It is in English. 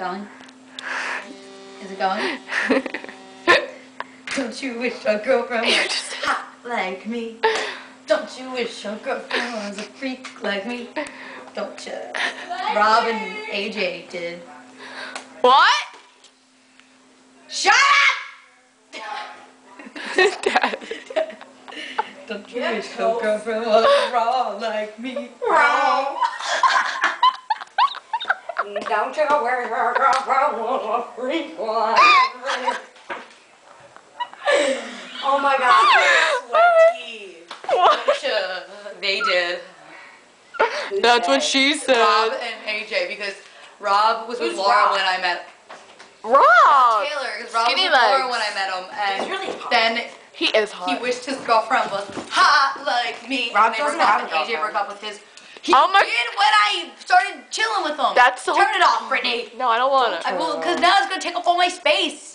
going? Is it going? Don't you wish your girlfriend was hot like me? Don't you wish your girlfriend was a freak like me? Don't you? Rob and AJ did. What? Shut up! Dad. Don't you wish your girlfriend was raw like me? Wrong. Don't you wish your girlfriend was a freak like me? Oh my god, sweaty. They did. That's what she said. Rob and AJ, because Rob was with Who's Laura Rob? when I met Rob. Taylor. Because Rob was Skinny with Laura legs. when I met him, and He's really hot. then He is hot. he wished his girlfriend was hot like me. Rob and they broke doesn't up, have a and AJ girlfriend. broke up with his. He Oh my- did when I started chilling with him. That's so. Turn it off, Brittany. No, I don't want to. I will, because now it's gonna take up all my space.